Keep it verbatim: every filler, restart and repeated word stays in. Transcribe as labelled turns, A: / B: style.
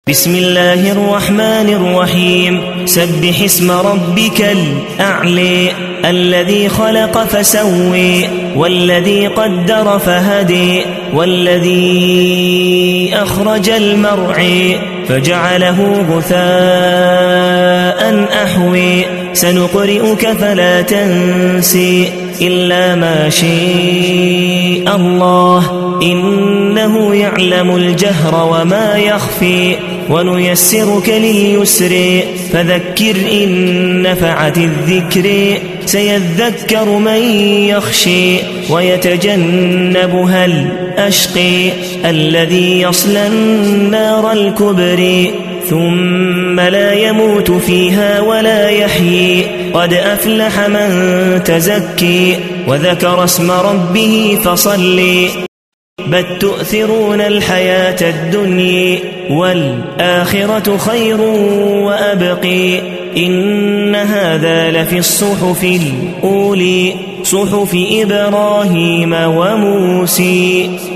A: بسم الله الرحمن الرحيم سبح اسم ربك الأعلى الذي خلق فسوي والذي قدر فهدي والذي أخرج المرعى فجعله غثاء أحوي سنقرئك فلا تنسي إلا ما شاء الله إنه يعلم الجهر وما يخفي ونيسرك لليسر فذكر إن نفعت الذكر سيذكر من يخشي ويتجنبها الأشقي الذي يصلى النار الكبرى ثم لا يموت فيها ولا يحيي قد أفلح من تزكي وذكر اسم ربه فصلي بل تؤثرون الحياة الدنيا والآخرة خير وأبقي إن هذا لفي الصحف الأولى صحف إبراهيم وموسى.